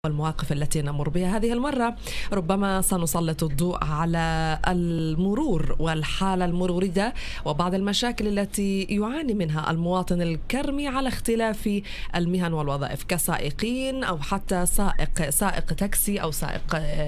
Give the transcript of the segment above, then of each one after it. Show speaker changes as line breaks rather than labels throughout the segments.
والمواقف التي نمر بها هذه المرة. ربما سنسلط الضوء على المرور والحالة المرورية وبعض المشاكل التي يعاني منها المواطن الكرمي على اختلاف المهن والوظائف كسائقين أو حتى سائق تاكسي أو سائق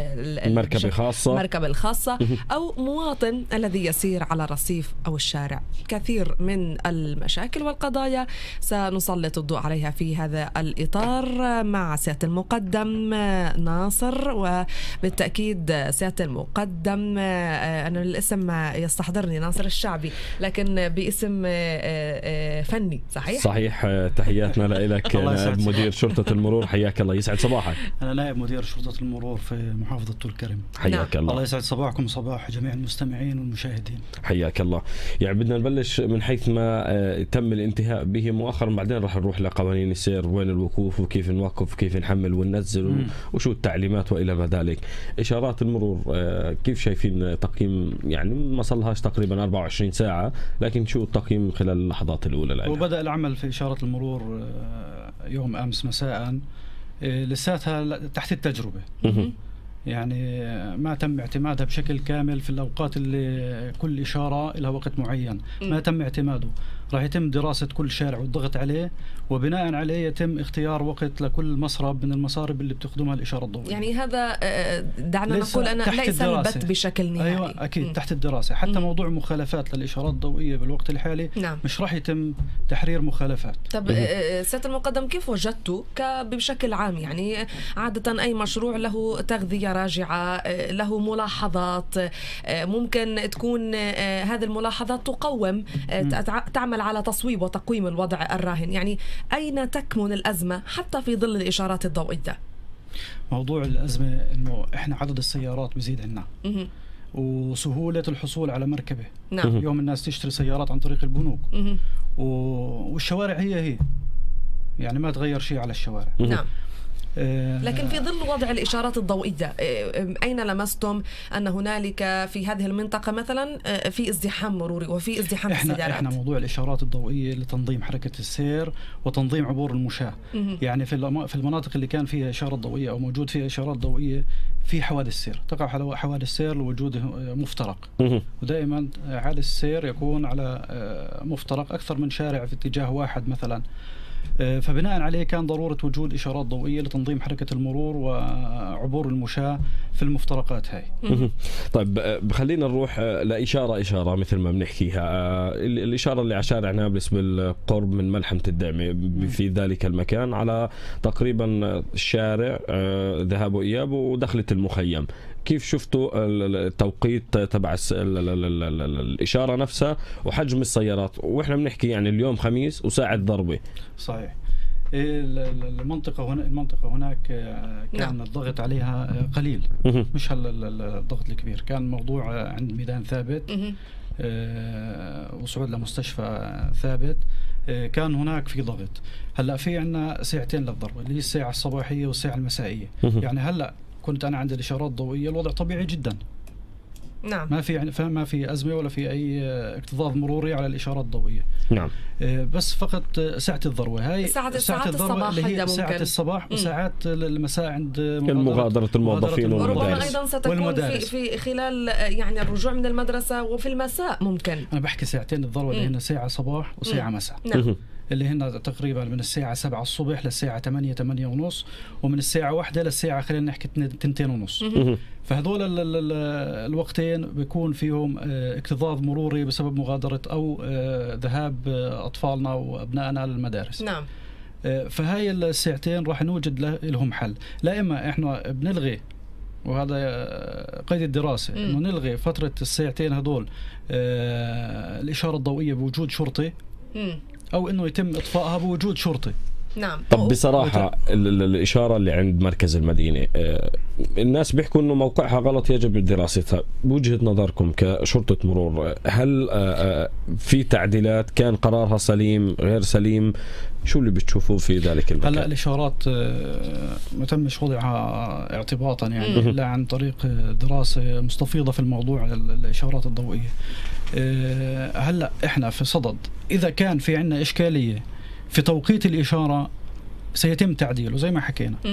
مركبة الخاصة أو مواطن الذي يسير على الرصيف أو الشارع. كثير من المشاكل والقضايا سنسلط الضوء عليها في هذا الإطار مع سيادة المقدم ناصر. وبالتأكيد سيادة المقدم، أنا الاسم يستحضرني ناصر الشعبي لكن باسم فني، صحيح؟
صحيح. تحياتنا لك نائب مدير شرطة المرور، حياك الله، يسعد صباحك.
أنا نائب مدير شرطة المرور في محافظة طول كرم.
حياك الله.
الله يسعد صباحكم وصباح جميع المستمعين والمشاهدين.
حياك الله. يعني بدنا نبلش من حيث ما تم الانتهاء به مؤخرا، بعدين راح نروح لقوانين السير، وين الوقوف وكيف نوقف وكيف نحمل وننزل وشو التعليمات وإلى ما ذلك. إشارات المرور كيف شايفين تقييم؟ يعني ما صلهاش تقريبا 24 ساعة، لكن شو التقييم خلال اللحظات الأولى لها؟
وبدأ العمل في إشارة المرور يوم أمس مساء، لساتها تحت التجربة. يعني ما تم اعتمادها بشكل كامل في الأوقات اللي كل إشارة لها وقت معين، ما تم اعتماده. راح يتم دراسة كل شارع والضغط عليه، وبناء عليه يتم اختيار وقت لكل مسرب من المصارب اللي بتخدمها الإشارة الضوئية.
يعني هذا دعنا نقول أنا ليس البت بشكل نهائي.
أيوة أكيد تحت الدراسة. حتى موضوع مخالفات للإشارات الضوئية بالوقت الحالي مش راح يتم تحرير مخالفات.
طب سيادة المقدم، كيف وجدتوا بشكل عام؟ يعني عادة أي مشروع له تغذية راجعة، له ملاحظات، ممكن تكون هذه الملاحظات تقوم تعمل على تصويب وتقويم الوضع الراهن. يعني أين تكمن الأزمة حتى في ظل الإشارات الضوئية؟
موضوع الأزمة إنه إحنا عدد السيارات بيزيد عنا وسهولة الحصول على مركبة. اليوم الناس تشتري سيارات عن طريق البنوك والشوارع هي يعني ما تغير شيء على الشوارع.
لكن في ظل وضع الإشارات الضوئية، أين لمستم أن هنالك في هذه المنطقة مثلا في ازدحام مروري وفي ازدحام السيارات؟
احنا موضوع الإشارات الضوئية لتنظيم حركة السير وتنظيم عبور المشاة. يعني في المناطق اللي كان فيها إشارة ضوئية أو موجود فيها إشارات ضوئية في حوادث السير، تقع حوادث السير لوجود مفترق. ودائما حادث السير يكون على مفترق أكثر من شارع في اتجاه واحد مثلا. فبناء عليه كان ضرورة وجود إشارات ضوئية لتنظيم حركة المرور وعبور المشاة في المفترقات هاي.
طيب خلينا نروح لإشارة مثل ما بنحكيها. الإشارة اللي على شارع نابلس بالقرب من ملحمة الدعمة في ذلك المكان، على تقريبا الشارع ذهاب وإياب ودخلة المخيم. كيف شفتوا التوقيت تبع الإشارة نفسها وحجم السيارات؟ وإحنا بنحكي يعني اليوم خميس وساعة ضربة.
صحيح. المنطقة هناك كان الضغط عليها قليل، مش الضغط الكبير. كان موضوع عند ميدان ثابت وصعود لمستشفى ثابت، كان هناك في ضغط. هلأ في عنا ساعتين للضربة، اللي هي الساعة الصباحية والساعة المسائية. يعني هلأ كنت أنا عند الإشارات الضوئية الوضع طبيعي جدا. ما في أزمة ولا في أي اكتظاظ مروري على الإشارات الضوئية. بس فقط ساعة الذروة، هاي
ساعة الذروة اللي هي
ساعة الصباح وساعات المساء عند
مغادرة الموظفين والمدارس.
وربما أيضا ستكون في خلال يعني الرجوع من المدرسة وفي المساء ممكن.
أنا بحكي ساعتين الذروة اللي هنا ساعة صباح وساعة مساء. اللي هنا تقريبا من الساعة 7 الصبح للساعة 8 ونص، ومن الساعة 1 للساعة خلينا نحكي 2 ونص. فهذول الوقتين بيكون فيهم اكتظاظ مروري بسبب مغادرة أو ذهاب أطفالنا وأبنائنا للمدارس. فهاي الساعتين راح نوجد لهم حل. لا إما إحنا بنلغي، وهذا قيد الدراسة، إنه نلغي فترة الساعتين هذول الإشارة الضوئية بوجود شرطي، أو إنه يتم إطفائها بوجود شرطي.
طب بصراحة الإشارة اللي عند مركز المدينة، الناس بيحكوا إنه موقعها غلط يجب دراستها. بوجهة نظركم كشرطة مرور، هل في تعديلات؟ كان قرارها سليم غير سليم؟ شو اللي بتشوفوه في ذلك المكان؟
هلا الإشارات ما تمش وضعها اعتباطا يعني إلا عن طريق دراسة مستفيضة في الموضوع الإشارات الضوئية. هلا إحنا في صدد إذا كان في عنا إشكالية في توقيت الإشارة سيتم تعديله زي ما حكينا.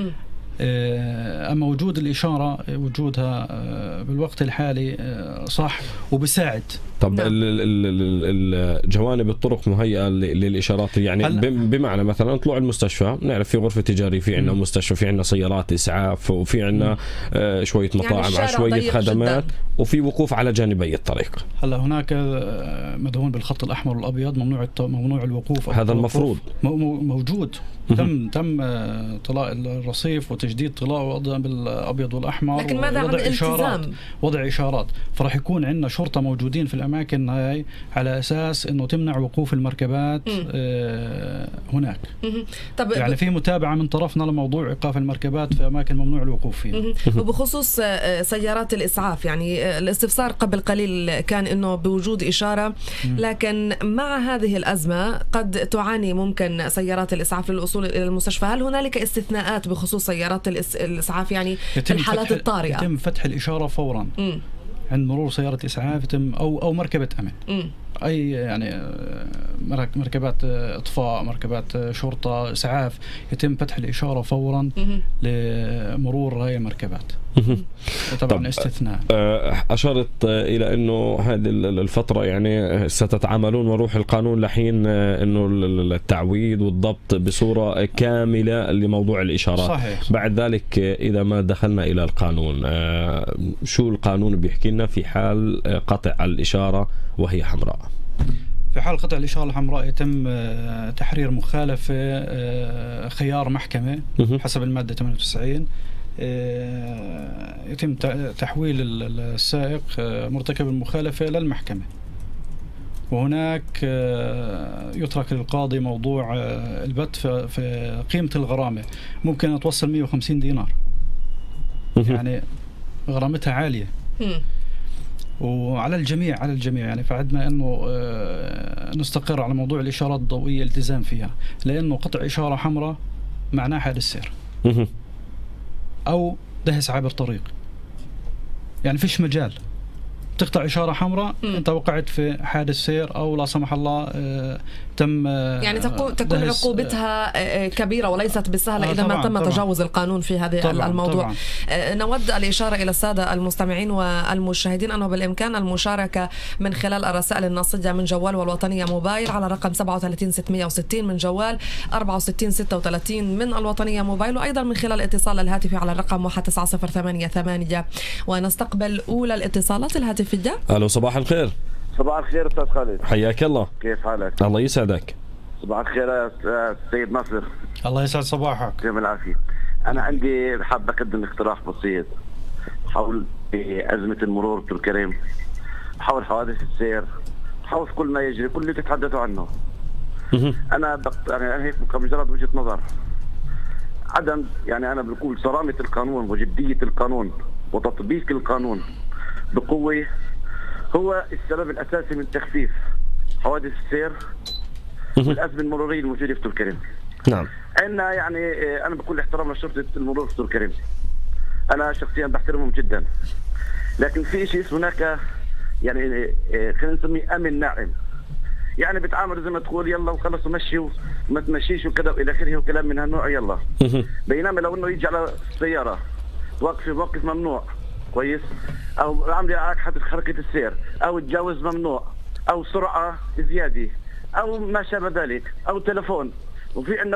أما وجود الإشارة وجودها بالوقت الحالي صح وبساعد.
طب الجوانب الطرق مهيئة للإشارات يعني بمعنى مثلا طلوع المستشفى نعرف في غرفة تجارية، في عندنا مستشفى، في عندنا سيارات إسعاف، وفي عندنا شوية مطاعم على شوية خدمات جداً. وفي وقوف على جانبي الطريق.
هلا هناك مدهون بالخط الأحمر والأبيض ممنوع الوقوف.
هذا المفروض
موجود. تم طلاء الرصيف وتجديد طلاءه بالأبيض والأحمر،
لكن ماذا عن الالتزام؟
وضع إشارات. فرح يكون عندنا شرطة موجودين في الأماكن هاي على أساس إنه تمنع وقوف المركبات هناك. طب يعني في متابعة من طرفنا لموضوع إيقاف المركبات في أماكن ممنوع الوقوف فيها.
وبخصوص سيارات الإسعاف، يعني الاستفسار قبل قليل كان إنه بوجود إشارة، لكن مع هذه الأزمة قد تعاني ممكن سيارات الإسعاف للوصول إلى المستشفى. هل هنالك استثناءات بخصوص سيارات الإسعاف يعني في الحالات الطارئة؟
يتم فتح الإشارة فورا عند مرور سيارة إسعاف يتم أو مركبة أمن. أي يعني مركبات إطفاء، مركبات شرطة، إسعاف، يتم فتح الإشارة فورا لمرور هاي المركبات. طبعا استثناء.
أشرت إلى أنه هذه الفترة يعني ستتعاملون وروح القانون لحين أنه التعويد والضبط بصورة كاملة لموضوع الإشارات.
صحيح.
بعد ذلك إذا ما دخلنا إلى القانون، شو القانون بيحكي لنا في حال قطع الإشارة وهي حمراء؟
في حال قطع الإشارة الحمراء يتم تحرير مخالفة خيار محكمة حسب المادة 98. يتم تحويل السائق مرتكب المخالفة للمحكمة، وهناك يترك للقاضي موضوع البت في قيمة الغرامة، ممكن توصل 150 دينار، يعني غرامتها عالية. وعلى الجميع يعني فعدنا انه نستقر على موضوع الاشارات الضوئيه الالتزام فيها، لانه قطع اشاره حمراء معناه حادث سير او دهس عابر طريق، يعني فيش مجال تقطع إشارة حمراء أنت وقعت في حادث سير أو لا سمح الله تم
يعني تكون عقوبتها كبيرة وليست بالسهلة إذا ما تم تجاوز القانون في هذا الموضوع. نود الإشارة إلى السادة المستمعين والمشاهدين أنه بالإمكان المشاركة من خلال الرسائل النصية من جوال والوطنية موبايل على رقم 37660 من جوال 6436 من الوطنية موبايل، وأيضا من خلال الاتصال الهاتفي على الرقم 19088. ونستقبل أولى الاتصالات الهاتفية.
ألو، صباح الخير.
صباح الخير أستاذ خالد،
حياك الله.
كيف حالك؟
الله يسعدك.
صباح الخير يا سيد ناصر.
الله يسعد صباحك.
كيف العافية. أنا عندي حاب أقدم اقتراح بسيط حول أزمة المرور بالكريم، حول حوادث السير، حول كل ما يجري، كل اللي تتحدثوا عنه. أنا يعني هيك كمجرد وجهة نظر، عدم يعني أنا بقول صرامة القانون وجدية القانون وتطبيق القانون بقوة هو السبب الأساسي من تخفيف حوادث السير والأزمة المرورية الموجودة في الكريم.
نعم.
عندنا يعني أنا بقول احترام لشرطة المرور في الكريم، أنا شخصيا بحترمهم جدا، لكن في شيء هناك يعني خلينا نسميه أمن ناعم، يعني بتعامل زي ما تقول يلا وخلص ومشي وما تمشيش وكذا وإلى آخره وكلام من هالنوع يلا. بينما لو إنه يجي على السيارة توقف في موقف ممنوع كويس، او عامل حادث حركه السير، او تجاوز ممنوع، او سرعه زياده، او ما شابه ذلك، او تلفون، وفي عندنا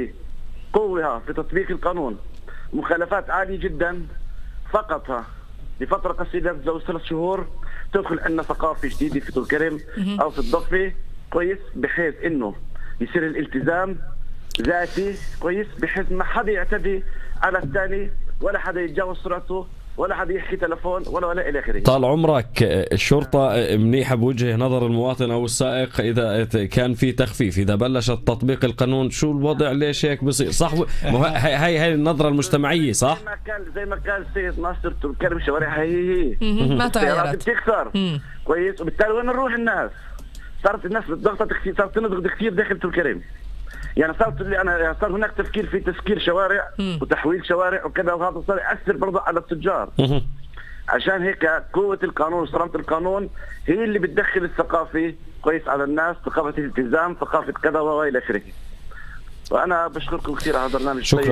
قوه في تطبيق القانون، مخالفات عاليه جدا فقط لفتره قصيره تتجاوز 3 شهور تدخل عندنا ثقافه جديده في الكريم او في الضفه كويس، بحيث انه يصير الالتزام ذاتي كويس، بحيث ما حدا يعتدي على الثاني ولا حدا يتجاوز سرعته ولا حد يحكي تلفون ولا إلى آخره.
طال عمرك الشرطة منيحة بوجه نظر المواطن أو السائق إذا كان في تخفيف، إذا بلشت تطبيق القانون شو الوضع ليش هيك بصير؟ صح، هاي النظرة المجتمعية صح؟
زي ما كان السيد ناصر تركب شوارع هي
ما تغيرت
بتكسر كويس، وبالتالي وين نروح الناس؟ صارت الناس ضغطت كثير، صارت تنضغط كثير داخل الكريم، يعني صار هناك تفكير في تسكير شوارع وتحويل شوارع وكذا، وهذا صار يأثر برضه على التجار. عشان هيك قوة القانون وصرامة القانون هي اللي بتدخل الثقافة كويس على الناس، ثقافة الالتزام، ثقافة كذا وإلى آخره. وأنا بشكركم كثير على هذا البرنامج.
شكرا.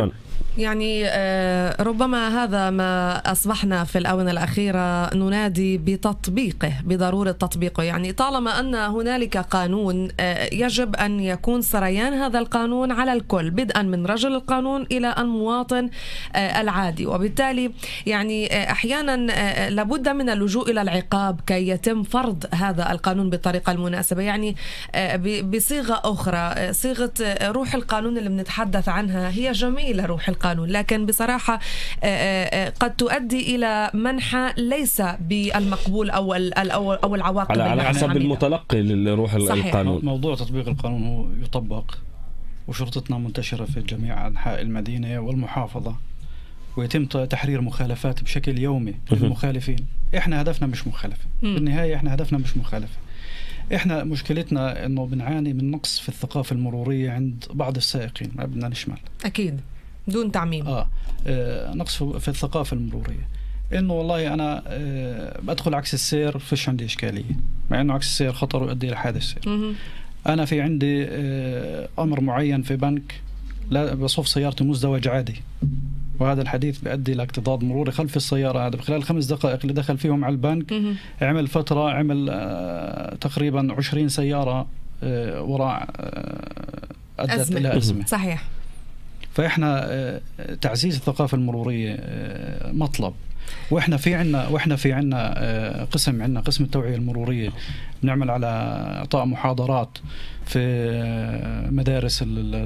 يعني ربما هذا ما أصبحنا في الآونة الأخيرة ننادي بتطبيقه، بضرورة تطبيقه. يعني طالما أن هنالك قانون يجب أن يكون سريان هذا القانون على الكل، بدءا من رجل القانون إلى المواطن العادي. وبالتالي يعني أحيانا لابد من اللجوء إلى العقاب كي يتم فرض هذا القانون بالطريقة المناسبة. يعني بصيغة أخرى، صيغة روح القانون اللي بنتحدث عنها هي جميلة روح القانون، لكن بصراحة قد تؤدي إلى منحى ليس بالمقبول أو العواقب
على حسب المتلقي لروح القانون.
موضوع تطبيق القانون هو يطبق، وشرطتنا منتشرة في جميع أنحاء المدينة والمحافظة، ويتم تحرير مخالفات بشكل يومي للمخالفين. إحنا هدفنا مش مخالفة، بالنهاية إحنا هدفنا مش مخالفة. إحنا مشكلتنا إنه بنعاني من نقص في الثقافة المرورية عند بعض السائقين، ما بدنا نشمل
أكيد دون تعميم.
نقص في الثقافة المرورية، إنه والله أنا بدخل عكس السير فيش عندي إشكالية، مع إنه عكس السير خطر ويؤدي إلى حادث سير. أنا في عندي أمر معين في بنك، لا بصف سيارتي مزدوج عادي، وهذا الحديث بيؤدي لاكتظاظ مروري خلف السيارة. هذا بخلال 5 دقائق اللي دخل فيهم على البنك عمل فترة، عمل تقريبا 20 سيارة وراء أدت إلى أزمة.
صحيح.
فإحنا تعزيز الثقافة المرورية مطلب، واحنا في عنا قسم التوعية المرورية، بنعمل على إعطاء محاضرات في مدارس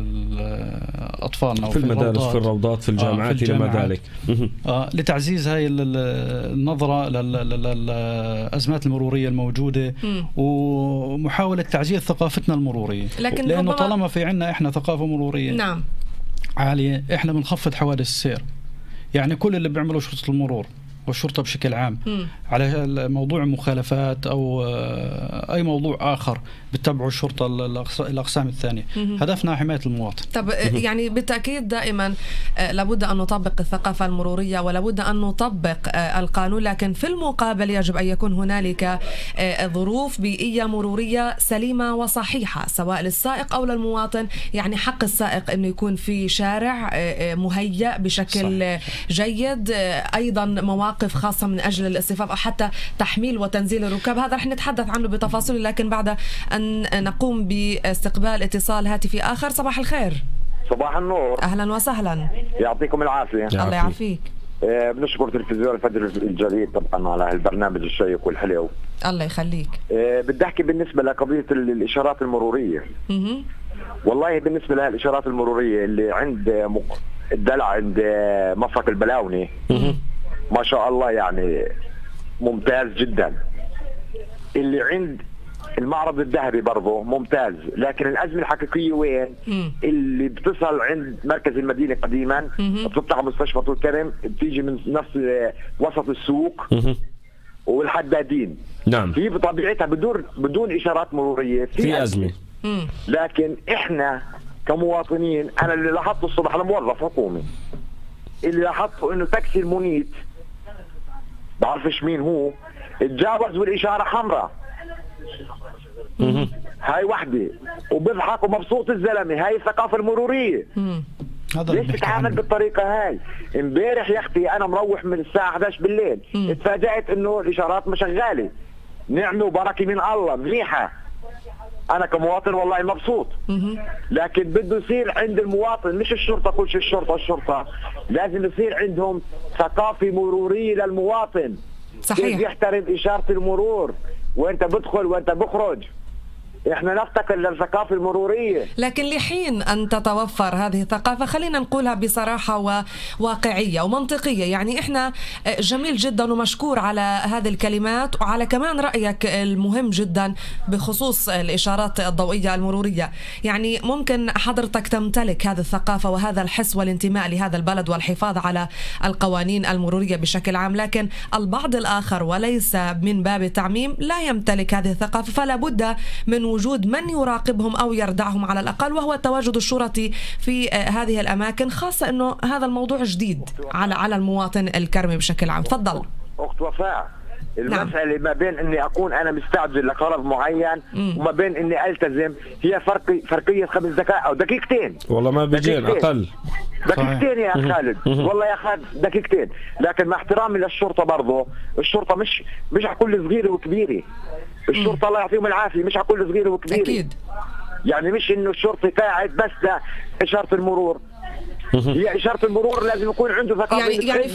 أطفالنا،
في المدارس، في الروضات، في الجامعات إلى ما ذلك،
لتعزيز هاي النظرة للأزمات المرورية الموجودة، ومحاولة تعزيز ثقافتنا المرورية. لأنه طالما في عنا إحنا ثقافة مرورية
نعم
عالية، إحنا بنخفض حوادث السير. يعني كل اللي بيعمله شرطة المرور والشرطة بشكل عام على موضوع مخالفات أو أي موضوع آخر بتتبعوا الشرطة الأقسام الثانية، هدفنا حماية المواطن.
طب يعني بالتأكيد دائما لابد أن نطبق الثقافة المرورية ولابد أن نطبق القانون، لكن في المقابل يجب أن يكون هنالك ظروف بيئية مرورية سليمة وصحيحة سواء للسائق أو للمواطن. يعني حق السائق أنه يكون في شارع مهيأ بشكل جيد، أيضا مواقف خاصة من أجل الاصطفاف أو حتى تحميل وتنزيل الركاب. هذا رح نتحدث عنه بتفاصيل، لكن بعد أن نقوم باستقبال اتصال هاتفي آخر. صباح الخير.
صباح النور.
أهلا وسهلا.
يعطيكم العافية.
الله يعافيك.
بنشكر تلفزيون الفجر الجديد طبعا على البرنامج الشيق والحلو.
الله يخليك.
بدي أحكي بالنسبة لقضية الإشارات المرورية. والله بالنسبة لها الإشارات المرورية اللي عند الدلع عند مفرق البلاوني ما شاء الله يعني ممتاز جدا. اللي عند المعرض الذهبي برضه ممتاز، لكن الأزمة الحقيقية وين؟ اللي بتصل عند مركز المدينة قديما، بتطلع مستشفى طول كرم، بتيجي من نفس وسط السوق والحدادين.
نعم.
في بطبيعتها بدون إشارات مرورية
في أزمة.
لكن إحنا كمواطنين، أنا اللي لاحظته الصبح، أنا موظف حكومي، اللي لاحظته إنه تاكسي المنيت بعرفش مين هو اتجاوز والإشارة حمراء. هاي وحدة وبضحك ومبسوط الزلمة. هاي الثقافة المرورية. ليش تتعامل بالطريقة هاي؟ امبارح يا اختي انا مروح من الساعة 11 بالليل اتفاجأت انه الاشارات مش شغالة. نعمة وبركة من الله منيحة. انا كمواطن والله مبسوط. لكن بده يصير عند المواطن، مش الشرطة كل شيء الشرطة لازم يصير عندهم ثقافة مرورية للمواطن.
صحيح.
يحترم إشارة المرور وانت بدخل وانت بخرج. احنا نفتقر للثقافة المرورية،
لكن لحين أن تتوفر هذه الثقافة خلينا نقولها بصراحة وواقعية ومنطقية. يعني احنا جميل جدا ومشكور على هذه الكلمات وعلى كمان رأيك المهم جدا بخصوص الإشارات الضوئية المرورية. يعني ممكن حضرتك تمتلك هذه الثقافة وهذا الحس والانتماء لهذا البلد والحفاظ على القوانين المرورية بشكل عام، لكن البعض الآخر وليس من باب التعميم لا يمتلك هذه الثقافة، فلا بد من وجود من يراقبهم أو يردعهم على الأقل، وهو التواجد الشرطي في هذه الأماكن، خاصة أنه هذا الموضوع جديد على المواطن الكرمي بشكل عام. تفضل.
أخت وفاء، المسألة ما بين اني اكون انا مستعجل لغرض معين وما بين اني التزم هي فرقية 5 دقائق او دقيقتين.
والله ما بيجين اقل
دقيقتين يا خالد. والله يا خالد دقيقتين. لكن مع احترامي للشرطة برضه، الشرطة مش على كل صغيرة وكبيرة. الشرطة الله يعطيهم العافية مش على كل صغيرة وكبيرة.
اكيد.
يعني مش انه الشرطي قاعد بس لإشارة المرور. هي إشارة المرور لازم يكون عنده ثقافة.
يعني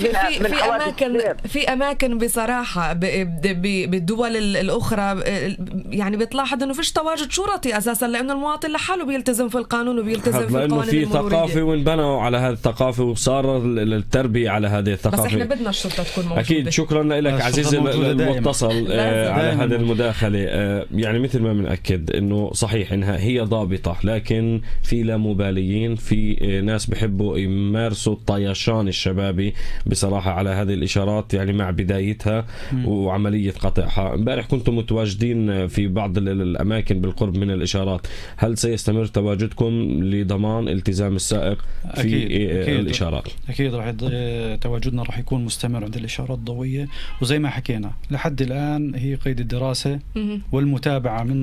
في أماكن بصراحة بالدول الأخرى يعني بتلاحظ إنه فيش تواجد شرطي أساسا، لأنه المواطن لحاله بيلتزم في القانون وبيلتزم في القوانين
المرورية. لأنه في ثقافة وانبنوا على هذه الثقافة وصار التربية على هذه الثقافة.
بس إحنا بدنا الشرطة تكون موجودة.
أكيد. شكرا لك عزيزي المتصل على هذه المداخلة. يعني مثل ما بنأكد إنه صحيح إنها هي ضابطة، لكن في لا مباليين، في ناس بحبوا يمارسوا الطيشان الشبابي بصراحة على هذه الإشارات، يعني مع بدايتها وعملية قطعها. امبارح كنتم متواجدين في بعض الأماكن بالقرب من الإشارات، هل سيستمر تواجدكم لضمان التزام السائق في أكيد الإشارات؟
أكيد راح تواجدنا راح يكون مستمر عند الإشارات الضوئية، وزي ما حكينا لحد الآن هي قيد الدراسة والمتابعة من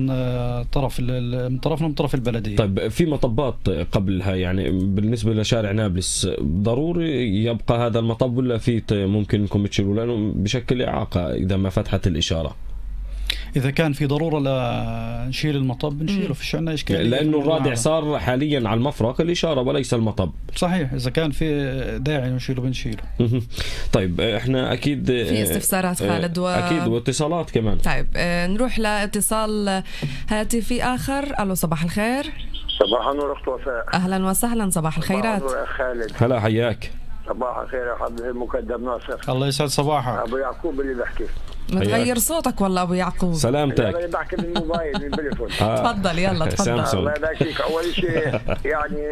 طرفنا من طرف البلدية.
طيب في مطبات قبلها، يعني بالنسبة لشارع نابلس ضروري يبقى هذا المطب ولا في ممكن انكم تشيلوا لانه بشكل اعاقه اذا ما فتحت الاشاره؟
اذا كان في ضروره لنشيل المطب بنشيله، فيش عندنا اشكاليه،
لانه الرادع صار حاليا على المفرق الاشاره وليس المطب.
صحيح، اذا كان في داعي نشيله بنشيله.
طيب احنا اكيد
في استفسارات خالد
اكيد واتصالات كمان.
طيب نروح لاتصال هاتفي اخر. الو صباح الخير.
صباح النور اخت وفاء.
اهلا وسهلا، صباح الخيرات.
صباح النور يا خالد.
هلا حياك.
صباح الخير يا حبيبي المقدم ناصر.
الله يسعد صباحك.
ابو يعقوب اللي بحكي.
متغير صوتك والله ابو يعقوب.
سلامتك.
انا بحكي من الموبايل من التليفون.
تفضل يلا تفضل.
الله يبارك. اول شيء يعني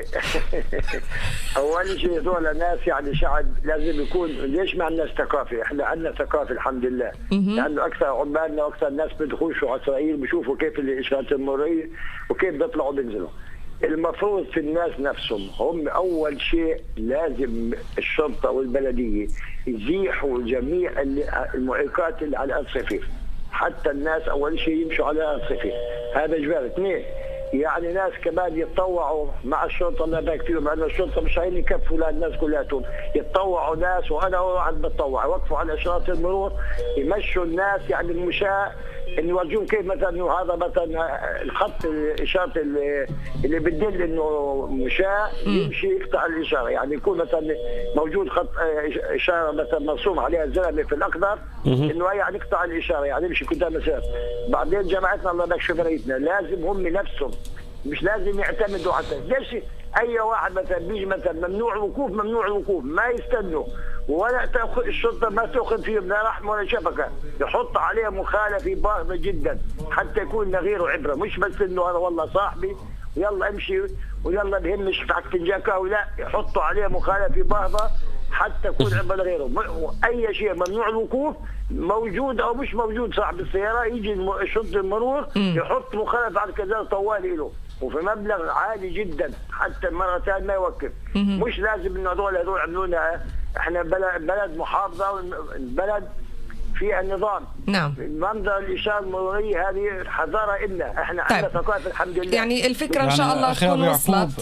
اول شيء هذول الناس يعني شعب لازم يكون، ليش ما عندنا ثقافه؟ احنا عندنا ثقافه الحمد لله، لانه اكثر عمالنا واكثر الناس بيخشوا على اسرائيل بيشوفوا كيف الاشارات المروريه وكيف بيطلعوا بينزلوا. المفروض في الناس نفسهم هم اول شيء لازم الشرطه والبلديه يزيحوا جميع المعيقات اللي على الرصيف، حتى الناس اول شيء يمشوا على الرصيف، هذا اجباري. اثنين يعني ناس كمان يتطوعوا مع الشرطه، الله يبارك فيهم، لان الشرطه مش عايزين يكفوا للناس كلاتهم، يتطوعوا ناس، وانا واحد بتطوع، يوقفوا على اشارات المرور، يمشوا الناس يعني المشاة، ان يورجون كيف مثلا انه هذا مثلا الخط الاشاره اللي بتدل انه مشاة يمشي يقطع الاشاره، يعني يكون مثلا موجود خط اشاره مثلا مرسوم عليها زلمه في الاخضر انه يعني يقطع الاشاره، يعني يمشي قدام السير. بعدين جماعتنا الله يبارك شفريتنا لازم هم نفسهم مش لازم يعتمدوا على ليش اي واحد مثلا بيجي مثلا ممنوع الوقوف، ممنوع الوقوف، ما يستنوا ولا تاخذ الشرطه ما تاخذ فيهم لا رحمه ولا شفقه، يحط عليه مخالفه باهظه جدا حتى يكون لغيره عبره، مش بس انه هذا والله صاحبي ويلا امشي ويلا بهمش فعك فنجاكه، ولا يحطوا عليه مخالفه باهظه حتى يكون عبره لغيره. اي شيء ممنوع الوقوف موجود او مش موجود صاحب السياره يجي شرطه المرور يحط مخالفه على كذا طوال له وفي مبلغ عالي جدا حتى المره الثانيه ما يوقف. مش لازم انه هذول يعملونها، احنا بلد محافظه والبلد فيها نظام.
نعم.
منظر الاشاره المروريه هذه حضاره إلنا، احنا عندنا ثقافه الحمد لله.
يعني الفكره ان شاء الله تكون وصلت.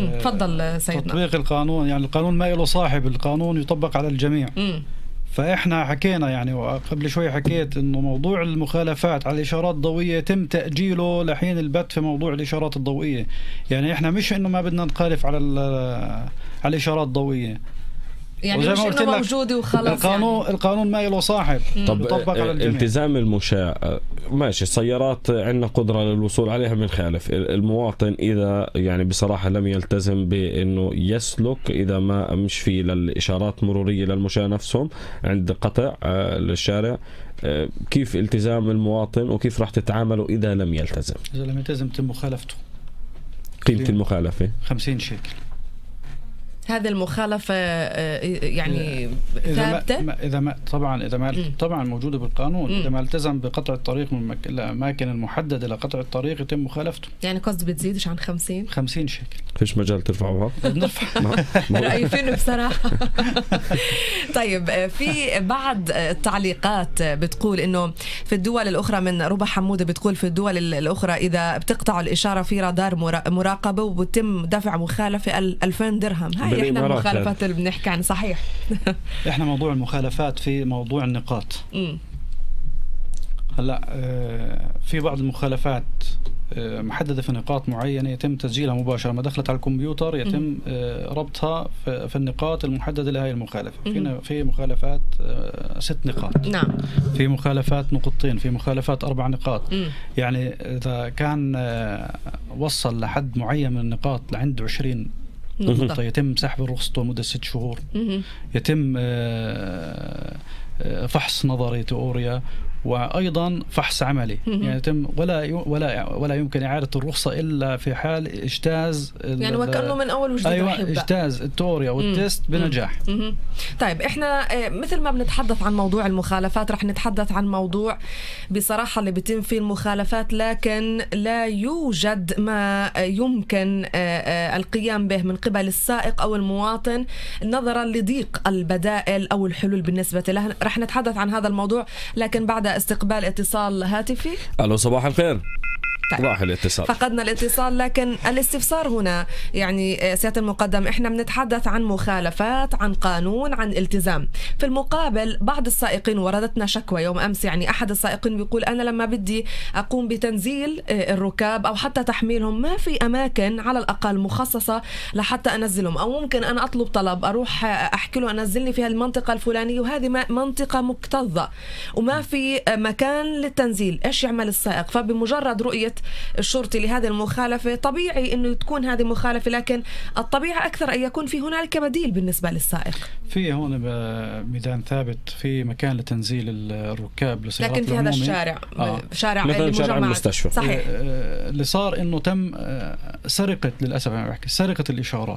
تفضل سيدنا.
تطبيق القانون، يعني القانون ما له صاحب، القانون يطبق على الجميع. فإحنا حكينا يعني وقبل شوي حكيت إنه موضوع المخالفات على الإشارات الضوئية يتم تأجيله لحين البت في موضوع الإشارات الضوئية. يعني إحنا مش إنه ما بدنا نخالف على الإشارات الضوئية،
يعني مش إنه موجودة وخلاص.
القانون ما له صاحب.
طب التزام المشاة ماشي، السيارات عندنا قدرة للوصول عليها بنخالف، المواطن إذا يعني بصراحة لم يلتزم بأنه يسلك إذا ما مش في للإشارات مرورية للمشاة نفسهم عند قطع الشارع، كيف التزام المواطن وكيف راح تتعاملوا إذا لم يلتزم؟
إذا لم يلتزم تم مخالفته.
قيمة المخالفة
50 شيكل.
هذه المخالفة يعني ثابتة؟
طبعا موجودة بالقانون. إذا ما التزم بقطع الطريق من الأماكن المحددة لقطع الطريق يتم مخالفته.
يعني قصدي بتزيدش عن 50
شيكل.
فيش مجال ترفعوها؟
نرفع.
رأيي فين بصراحة. طيب في بعض التعليقات بتقول إنه في الدول الأخرى، من ربى حمودة بتقول في الدول الأخرى إذا بتقطعوا الإشارة في رادار مراقبة وبتم دفع مخالفة 2000 درهم. هاي إحنا المخالفات اللي بنحكي عن. صحيح.
إحنا موضوع المخالفات في موضوع النقاط. هلا في بعض المخالفات محددة في نقاط معينة يتم تسجيلها مباشرة. ما دخلت على الكمبيوتر يتم ربطها في النقاط المحددة لهذه المخالفة. في مخالفات 6 نقاط.
نعم.
في مخالفات نقطتين، في مخالفات 4 نقاط. يعني إذا كان وصل لحد معين من النقاط لعند 20 نقطة يتم سحب رخصته لمدة 6 شهور. يتم فحص نظري تيوريا وأيضا فحص عملي. يعني يتم ولا يمكن إعادة الرخصة إلا في حال اجتاز،
يعني وكأنه من أول وجديد.
أيوة، اجتاز التيوريا والتست بنجاح.
طيب إحنا مثل ما بنتحدث عن موضوع المخالفات رح نتحدث عن موضوع بصراحة اللي بيتم فيه المخالفات لكن لا يوجد ما يمكن القيام به من قبل السائق أو المواطن نظرا لضيق البدائل أو الحلول بالنسبة له. رح نتحدث عن هذا الموضوع لكن بعد استقبال اتصال هاتفي.
الو صباح الخير.
طيب.
راح الاتصال،
فقدنا الاتصال. لكن الاستفسار هنا يعني سيادة المقدم احنا بنتحدث عن مخالفات، عن قانون، عن التزام. في المقابل بعض السائقين وردتنا شكوى يوم امس، يعني احد السائقين بيقول انا لما بدي اقوم بتنزيل الركاب او حتى تحميلهم ما في اماكن على الاقل مخصصة لحتى انزلهم، او ممكن انا اطلب طلب اروح احكي له انزلني في المنطقة الفلانية وهذه منطقة مكتظة وما في مكان للتنزيل. ايش يعمل السائق؟ فبمجرد رؤية الشرطي لهذه المخالفة طبيعي انه تكون هذه مخالفة، لكن الطبيعي اكثر ان يكون في هنالك بديل بالنسبة للسائق.
في هون ميدان ثابت في مكان لتنزيل الركاب لسيارات
لكن في هذا الشارع شارع
المستشفى.
صحيح.
اللي صار انه تم سرقة، للاسف انا بحكي سرقة الاشارات.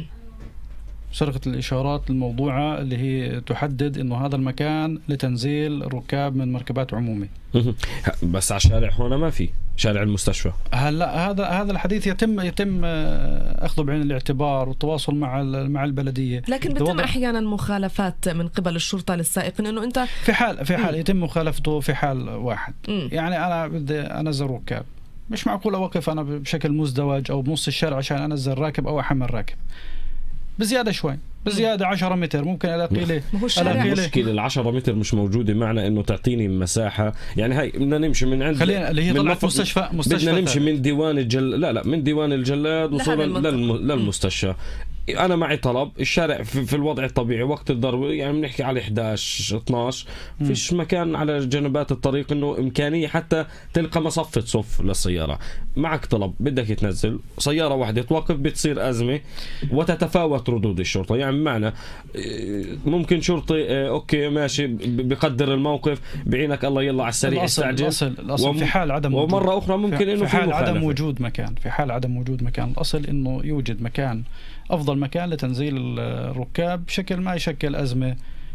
سرقة الإشارات الموضوعة اللي هي تحدد إنه هذا المكان لتنزيل الركاب من مركبات عمومي.
بس على الشارع هنا ما في شارع المستشفى.
هلا هذا الحديث يتم أخذه بعين الاعتبار والتواصل مع البلدية.
لكن بتم أحيانا مخالفات من قبل الشرطة للسائقين إنه أنت
في حال يتم مخالفته في حال واحد. يعني أنا بدي أنزل ركاب، مش معقول أوقف أنا بشكل مزدوج أو بنص الشارع عشان أنزل راكب أو أحمل راكب بزيادة شوي، بزيادة 10 متر ممكن ألاقي لي.
مشكلة 10 متر مش موجودة، معنى إنه تعطيني مساحة. يعني هاي بدنا نمشي من عند
اللي هي طلعت مستشفى
بدنا نمشي من ديوان لا من ديوان الجلاد وصولا للمستشفى. أنا معي طلب، الشارع في الوضع الطبيعي وقت الضرب يعني بنحكي على 11-12 فيش مكان على جنبات الطريق إنه إمكانية حتى تلقى مصفة صف للسيارة. معك طلب بدك تنزل سيارة واحدة توقف بتصير أزمة وتتفاوت ردود الشرطة. يعني معنى ممكن شرطي أوكي ماشي بقدر الموقف بعينك الله يلا على السريع استعجل.
الأصل في حال عدم وجود،
ومرة أخرى ممكن إنه
في حال عدم وجود مكان، في حال عدم وجود مكان الأصل إنه يوجد مكان، أفضل مكان لتنزيل الركاب بشكل ما يشكل أزمة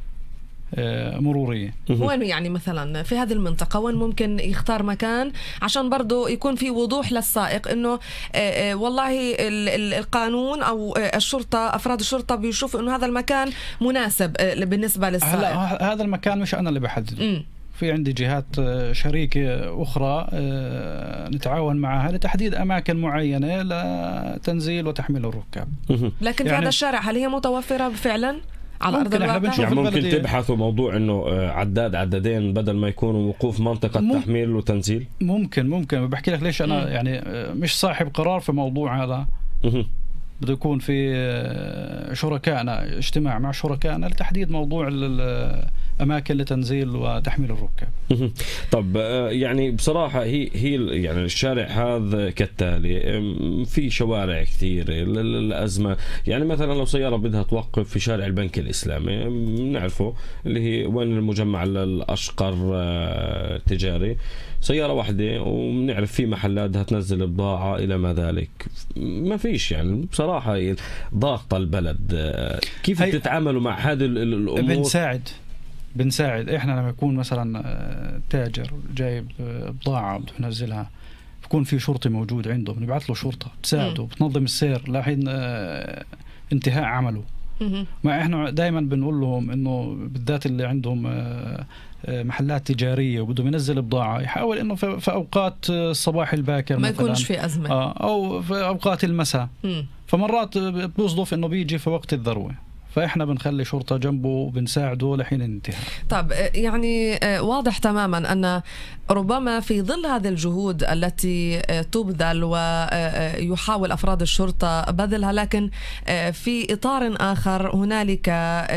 مرورية.
وين يعني مثلا في هذه المنطقة وين ممكن يختار مكان عشان برضو يكون في وضوح للسائق إنه والله القانون أو الشرطة أفراد الشرطة بيشوفوا إنه هذا المكان مناسب بالنسبة للسائق.
هذا المكان مش أنا اللي بحدده، في عندي جهات شريكة أخرى نتعاون معها لتحديد أماكن معينة لتنزيل وتحميل الركاب.
لكن يعني في هذا الشارع هل هي متوفرة فعلا على أرض الواقع؟
يعني ممكن تبحثوا موضوع إنه عدادين بدل ما يكونوا وقوف منطقة تحميل وتنزيل.
ممكن بحكي لك ليش أنا يعني مش صاحب قرار في موضوع هذا. بده يكون في شركائنا، اجتماع مع شركائنا لتحديد موضوع اماكن لتنزيل وتحميل الركاب.
طب يعني بصراحه هي يعني الشارع هذا كالتالي، في شوارع كثير الازمه، يعني مثلا لو سياره بدها توقف في شارع البنك الاسلامي بنعرفه اللي هي وين المجمع الاشقر التجاري، سيارة واحدة وبنعرف في محلات بدها تنزل بضاعة إلى ما ذلك، ما فيش يعني بصراحة ضاغط البلد. كيف بتتعاملوا مع هذه الأمور؟
بنساعد إحنا لما يكون مثلا تاجر جايب بضاعة بده ينزلها، بكون في شرطي موجود عنده، بنبعث له شرطة بتساعده بتنظم السير لحين انتهاء عمله. ما إحنا دائما بنقول لهم إنه بالذات اللي عندهم محلات تجارية وبدهم ينزل بضاعة، يحاول إنه في أوقات الصباح الباكر
ما يكونش في أزمة،
أو في أوقات المساء. فمرات بيصدف إنه بيجي في وقت الذروة، فإحنا بنخلي شرطة جنبه وبنساعده لحين الانتهاء.
طب يعني واضح تماما أن ربما في ظل هذه الجهود التي تبذل ويحاول أفراد الشرطة بذلها، لكن في إطار آخر هنالك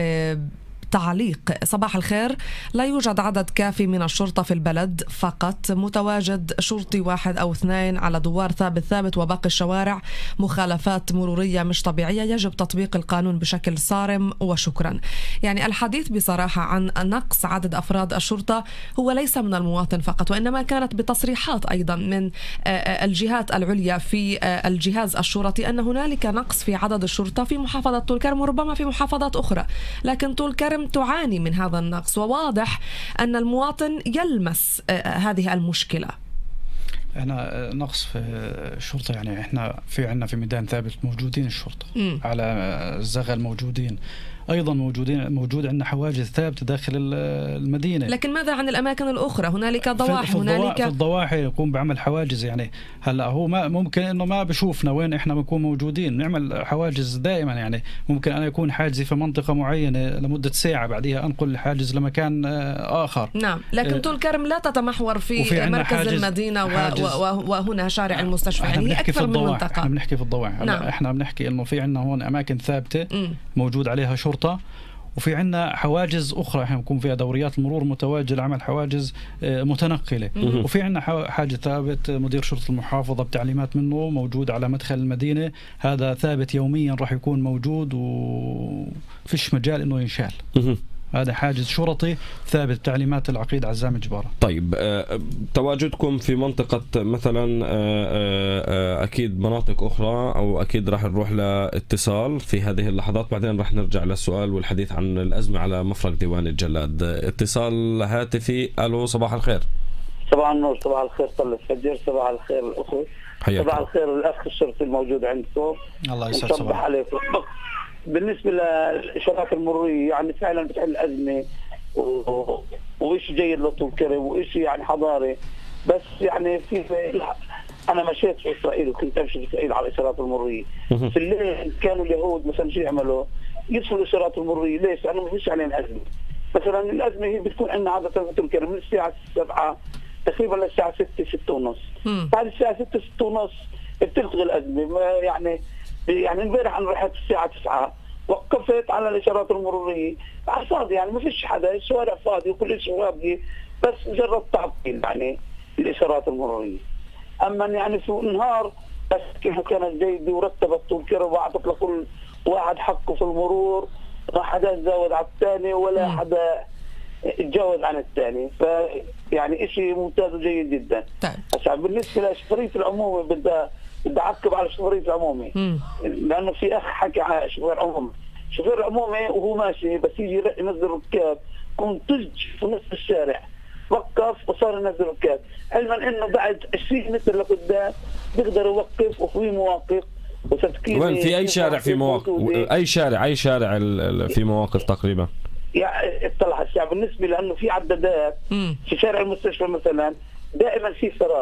تعليق. صباح الخير، لا يوجد عدد كافي من الشرطة في البلد، فقط متواجد شرطي واحد أو اثنين على دوار ثابت، وباقي الشوارع مخالفات مرورية مش طبيعية، يجب تطبيق القانون بشكل صارم وشكرا. يعني الحديث بصراحة عن نقص عدد أفراد الشرطة هو ليس من المواطن فقط، وإنما كانت بتصريحات أيضا من الجهات العليا في الجهاز الشرطي أن هنالك نقص في عدد الشرطة في محافظة طول كرم وربما في محافظات أخرى، لكن طول كرم تعاني من هذا النقص، وواضح أن المواطن يلمس هذه المشكلة.
احنا نقص في الشرطة، يعني احنا عندنا في ميدان ثابت موجودين الشرطة، على الزغل موجودين أيضا موجود عندنا حواجز ثابتة داخل المدينة.
لكن ماذا عن الأماكن الأخرى؟ هنالك ضواحي،
في الضواحي يقوم بعمل حواجز. يعني هلا هو ما ممكن إنه ما بشوفنا وين إحنا بنكون موجودين، نعمل حواجز دائما. يعني ممكن أنا يكون حاجزي في منطقة معينة لمدة ساعة، بعديها أنقل الحاجز لمكان آخر.
نعم، لكن طول كرم لا تتمحور في مركز المدينة وهنا شارع المستشفى، يعني هي أكثر من منطقة.
احنا بنحكي في الضواحي.
نعم.
احنا بنحكي إنه في عندنا هون أماكن ثابتة موجود عليها شرطة، وفي عندنا حواجز أخرى احنا بنكون فيها دوريات المرور متواجدة لعمل حواجز متنقلة. وفي عندنا حاجز ثابت مدير شرطة المحافظة بتعليمات منه موجود على مدخل المدينة، هذا ثابت يوميا راح يكون موجود وفيش مجال إنه ينشال. هذا حاجز شرطي ثابت تعليمات العقيد عزام جبارة.
طيب تواجدكم في منطقة مثلا أكيد مناطق أخرى، أو أكيد راح نروح لاتصال في هذه اللحظات، بعدين راح نرجع للسؤال والحديث عن الأزمة على مفرق ديوان الجلاد. اتصال هاتفي. ألو، صباح الخير.
صباح النور، صباح الخير صلى الفجر، صباح الخير الأخوة، صباح الخير الأخ الشرطي الموجود عندكم. الله يسعد صباح عليكم. بالنسبة للإشارات المرورية يعني فعلا بتحل أزمة وإيش جيد لطول كرم وإيش يعني حضاري، بس يعني أنا مشيت في إسرائيل وكنت أمشي في إسرائيل على الإشارات المرورية. في الليل كانوا اليهود مثلا شو يعملوا؟ يدفعوا الإشارات المرورية. ليش؟ لأنه ما فيش عليهم أزمة. مثلا الأزمة هي بتكون عندنا عادة في طول كرم من الساعة 7 تقريبا للساعة 6-6:30. بعد الساعة 6-6:30 بتلغي الأزمة. يعني امبارح انا رحت الساعه 9 وقفت على الاشارات المروريه على فاضي، يعني ما فيش حدا، الشوارع فاضي وكل شيء فاضي، بس مجرد تعطيل يعني الاشارات المروريه. اما يعني في النهار بس كيف كانت جيده ورتبت طول كرم واعطت لكل واحد حقه في المرور، ما حدا تزاود على الثاني ولا حدا يتجاوز عن الثاني، فيعني شيء ممتاز وجيد جدا. هسه بالنسبه للشفرية العمومي بدي أعقب على الشفرية العمومي، لأنه في أخ حكى على شفير عمومي. شفير عمومي وهو ماشي بس يجي ينزل ركاب كنت تج في نص الشارع، وقف وصار ينزل ركاب، علما إنه بعد 20 متر لقدام بيقدر يوقف وفي مواقف وتفكير.
وين في أي شارع في مواقف؟ أي شارع في مواقف تقريبا؟
يعني اطلع الشعب بالنسبة لأنه في عدادات في شارع المستشفى مثلا دائما في فراغ،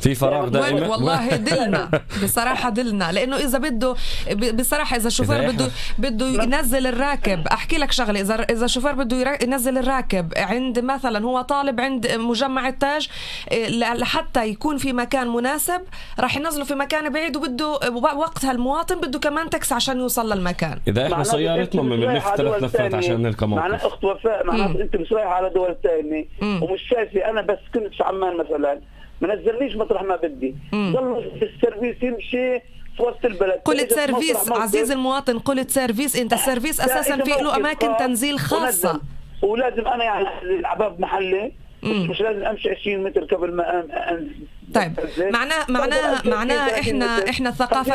في فراغ دائما.
والله دلنا بصراحه دلنا، لانه اذا بده بصراحه اذا الشوفير بده ينزل الراكب، احكي لك شغله، اذا الشوفير بده ينزل الراكب عند مثلا هو طالب عند مجمع التاج لحتى يكون في مكان مناسب، راح ينزله في مكان بعيد، وبده وقتها المواطن بده كمان تاكسي عشان يوصل للمكان.
اذا احنا سيارتنا بنلف 3 لفات عشان نلقى موقف.
معناته اخت وفاء، معناته انت مش رايح على دول ثانيه ومش شايفه. انا بس كنت في عمان مثلا ما نزلنيش مطرح ما بدي، ضل السيرفيس يمشي في وسط البلد.
قلت سيرفيس عزيزي المواطن، قلت سيرفيس، انت السيرفيس اساسا في له اماكن تنزيل خاصه،
ولازم انا يعني العباب محلي، مش لازم امشي 20 متر قبل ما
طيب معناه احنا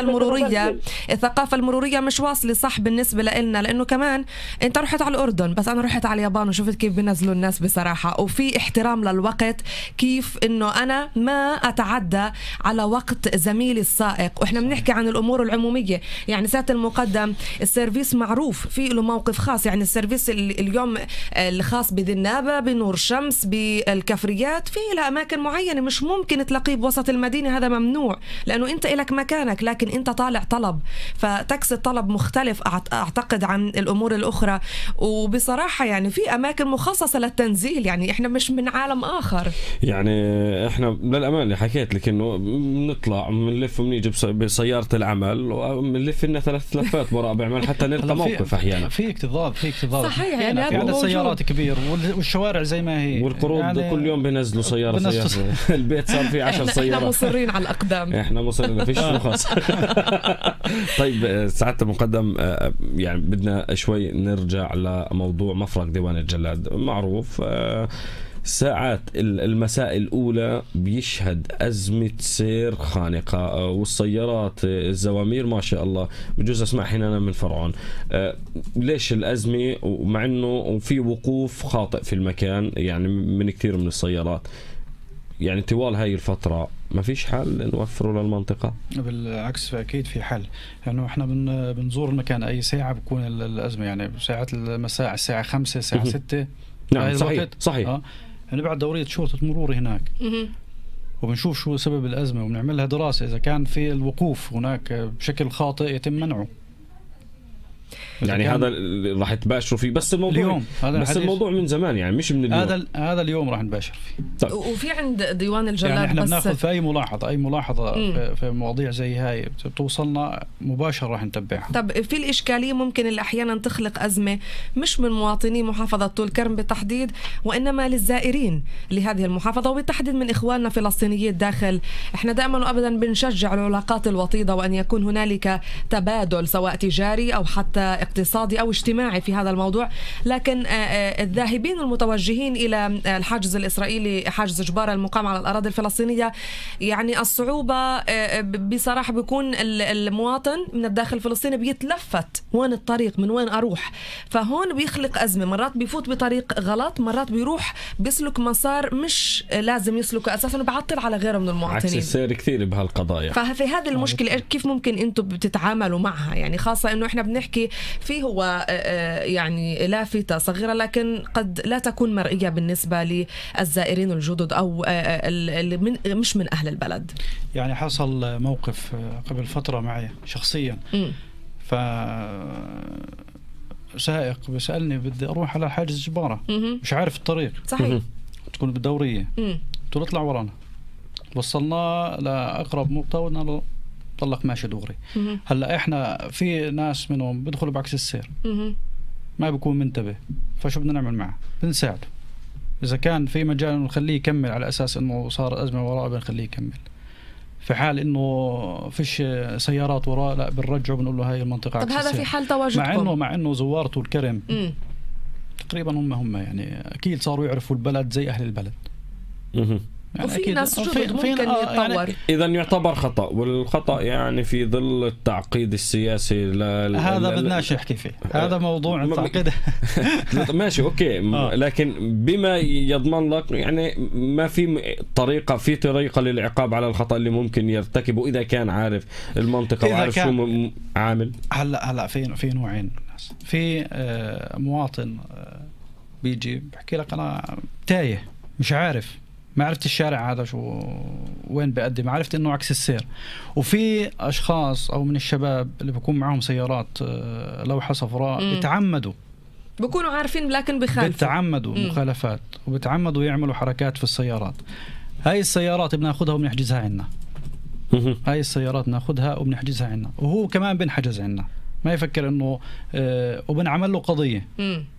الثقافه المروريه مش واصله صح بالنسبه لنا، لانه كمان انت رحت على الاردن، بس انا رحت على اليابان وشفت كيف بينزلوا الناس بصراحه، وفي احترام للوقت، كيف انه انا ما اتعدى على وقت زميلي السائق، واحنا بنحكي عن الامور العموميه. يعني سياده المقدم السيرفيس معروف في له موقف خاص، يعني السيرفيس اليوم الخاص بذنابه، بنور شمس، بالكفريات، في لها اماكن معينه مش ممكن تلاقيه بوسط المدينة، هذا ممنوع، لأنه أنت إلك مكانك، لكن أنت طالع طلب، فتاكسي الطلب مختلف أعتقد عن الأمور الأخرى. وبصراحة يعني في أماكن مخصصة للتنزيل، يعني إحنا مش من عالم آخر.
يعني إحنا للأمانة حكيت لك إنه بنطلع بنلف وبنيجي بسيارة العمل وبنلف لنا 3 لفات مرابع من حتى نلقى موقف أحيانا.
في اكتظاظ
صحيح، يعني
عدد سيارات كبير والشوارع زي ما هي،
والقروض يعني كل يوم بينزلوا سيارة. البيت صار فيه 10 سيارات.
احنا مصرين على الأقدام،
احنا مصرين، ما فيش رخص. طيب سعادة المقدم، يعني بدنا شوي نرجع لموضوع مفرق ديوان الجلاد. معروف ساعات المساء الأولى بيشهد أزمة سير خانقة، والسيارات الزوامير ما شاء الله بجوز أسمع حين من فرعون. ليش الأزمة مع أنه في وقوف خاطئ في المكان يعني من كثير من السيارات؟ يعني طوال هاي الفترة ما فيش حل نوفره للمنطقة؟
بالعكس أكيد في حل، لأنه إحنا بنزور المكان أي ساعة بكون الأزمة، يعني ساعات المساء الساعة 5 الساعة 6.
نعم صحيح.
نبعت دورية شرطة مرور هناك وبنشوف شو سبب الأزمة وبنعمل لها دراسة، إذا كان في الوقوف هناك بشكل خاطئ يتم منعه.
يعني هذا راح تباشروا فيه، بس الموضوع الموضوع من زمان، يعني مش من اليوم.
هذا اليوم راح نباشر فيه.
طيب. وفي عند ديوان الجلاد
يعني احنا بناخذ في اي ملاحظه في مواضيع زي هاي بتوصلنا مباشره راح نتبعها.
طب في الاشكاليه ممكن اللي احيانا تخلق ازمه مش من مواطني محافظه طول كرم بالتحديد، وانما للزائرين لهذه المحافظه، وبالتحديد من اخواننا فلسطينيي الداخل. احنا دائما وابدا بنشجع العلاقات الوطيده، وان يكون هنالك تبادل سواء تجاري او حتى اقتصادي أو اجتماعي في هذا الموضوع. لكن الذاهبين المتوجهين إلى الحاجز الإسرائيلي، حاجز جبارة المقام على الأراضي الفلسطينية، يعني الصعوبة بصراحة بيكون المواطن من الداخل الفلسطيني بيتلفت وين الطريق، من وين أروح، فهون بيخلق أزمة. مرات بيفوت بطريق غلط، مرات بيروح بيسلك مسار مش لازم يسلكه أساسا وبيعطل على غيره من المواطنين.
عكس السير كثير بهالقضايا.
ففي هذه المشكلة كيف ممكن أنتم بتتعاملوا معها؟ يعني خاصة إنه إحنا بنحكي فيه هو يعني لافتة صغيرة لكن قد لا تكون مرئية بالنسبة للزائرين الجدد أو اللي مش من أهل البلد.
يعني حصل موقف قبل فترة معي شخصيا، سائق بيسألني بدي أروح على حاجز جبارة، مش عارف الطريق.
صحيح.
تكون بالدورية، قلت له اطلع ورانا، وصلنا لأقرب نقطة وقلنا له طلق ماشي دغري. هلا احنا في ناس منهم بيدخلوا بعكس السير، ما بيكون منتبه، فشو بدنا نعمل معه؟ بنساعده. اذا كان في مجال انه نخليه يكمل على اساس انه صار ازمه وراء بنخليه يكمل. في حال انه فيش سيارات وراء لا بنرجعه، بنقول له هاي المنطقه.
طب هذا في حال تواجدكم،
مع انه زوارته الكرم تقريبا هم يعني اكيد صاروا يعرفوا البلد زي اهل البلد.
يعني وفي ناس جدد ممكن يتطور.
يعني إذا يعتبر خطأ، والخطأ يعني في ظل التعقيد السياسي
هذا بدناش نحكي فيه، هذا موضوع التعقيد.
ماشي أوكي. لكن بما يضمن لك يعني ما في طريقة للعقاب على الخطأ اللي ممكن يرتكبه إذا كان عارف المنطقة وعارف شو عامل.
هلا في نوعين من الناس. في مواطن بيجي بحكي لك أنا تايه، مش عارف ما عرفت الشارع هذا شو وين بيقدم، عرفت انه عكس السير. وفي اشخاص او من الشباب اللي بيكون معهم سيارات لوحة صفراء بيتعمدوا،
بيكونوا عارفين لكن بخالفوا،
بيتعمدوا مخالفات وبيتعمدوا يعملوا حركات في السيارات. هاي السيارات بناخذها وبنحجزها عنا. هاي السيارات ناخذها وبنحجزها عنا، وهو كمان بنحجز عنا، ما يفكر انه وبنعمل له قضية.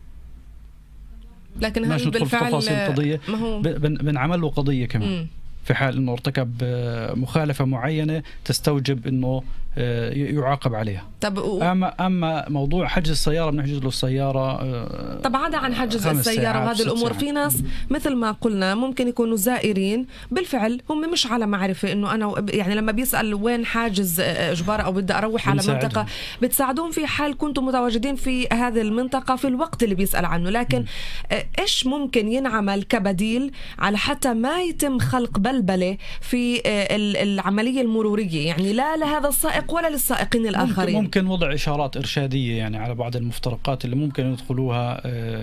لكن هل بالفعل
بنعمل له قضية كمان في حال انه ارتكب مخالفة معينة تستوجب انه يعاقب عليها.
طب
اما موضوع حجز السيارة بنحجز له السيارة.
طب عدا عن حجز السيارة وهذه الامور، في ناس مثل ما قلنا ممكن يكونوا زائرين بالفعل، هم مش على معرفة انه انا يعني لما بيسأل وين حاجز اجبار او بدي اروح على منطقة، بتساعدون في حال كنتم متواجدين في هذه المنطقة في الوقت اللي بيسأل عنه. لكن ايش ممكن ينعمل كبديل على حتى ما يتم خلق بلبلة في العملية المرورية، يعني لا لهذا السائق ولا للسائقين الآخرين؟
ممكن وضع إشارات إرشادية يعني على بعض المفترقات اللي ممكن يدخلوها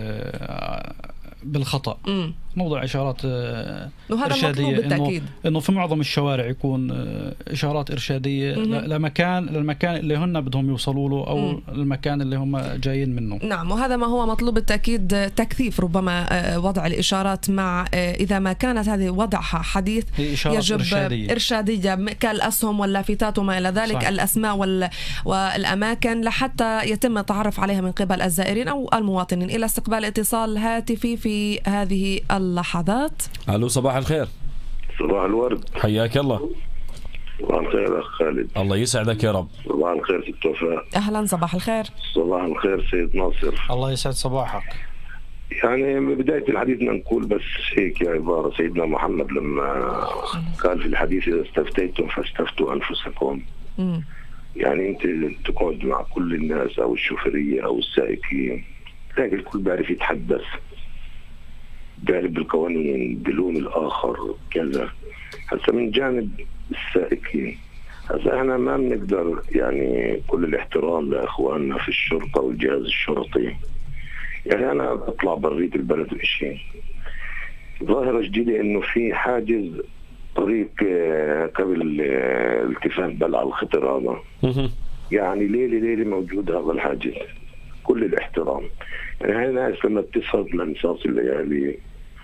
بالخطأ. موضع إشارات إرشادية، إنه في معظم الشوارع يكون إشارات إرشادية للمكان اللي هن بدهم يوصلوا له أو المكان اللي هم جايين منه.
نعم، وهذا ما هو مطلوب بالتأكيد، تكثيف ربما وضع الإشارات، مع إذا ما كانت هذه وضعها حديث يجب إرشادية كالأسهم واللافتات وما إلى ذلك. صح. الأسماء والأماكن لحتى يتم التعرف عليها من قبل الزائرين أو المواطنين. إلى استقبال اتصال هاتفي في هذه اللحظات.
الو، صباح الخير.
صباح الورد،
حياك الله.
صباح الخير اخ خالد.
الله يسعدك يا رب.
صباح الخير ست وفاء.
اهلا، صباح الخير.
صباح الخير سيد ناصر.
الله يسعد صباحك.
يعني من بداية الحديث نقول بس هيك يا عبارة سيدنا محمد لما قال في الحديث إذا استفتيتم فاستفتوا أنفسكم. يعني أنت تقعد مع كل الناس أو الشوفيرية أو السائقين، تلاقي الكل بيعرف يتحدث، بيعرف بالقوانين، بلوم الآخر كذا. هسا من جانب السائقين، هسا احنا ما بنقدر، يعني كل الاحترام لأخواننا في الشرطة والجهاز الشرطي، يعني أنا أطلع بريد البلد وإشي ظاهرة جديدة إنه في حاجز طريق قبل التفاف بلع الخطر هذا. يعني ليلة موجود هذا الحاجز، كل الاحترام. يعني هاي الناس لما بتسهر لنصاص الليالي